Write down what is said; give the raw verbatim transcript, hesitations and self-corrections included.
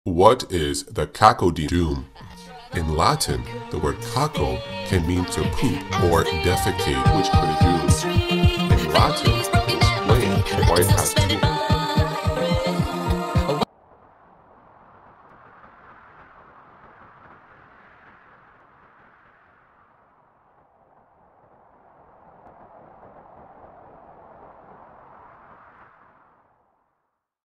What is the cacodemon? In Latin, the word caco can mean to poop or defecate, which could use. In Latin, to explain why it has two